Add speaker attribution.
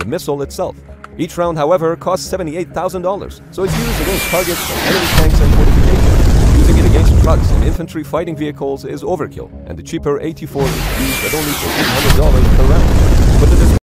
Speaker 1: the missile itself. Each round, however, costs $78,000, so it's used against targets and enemy tanks and fortifications. Using it against trucks and infantry fighting vehicles is overkill, and the cheaper AT-4 is used at only $1,500 per round. But the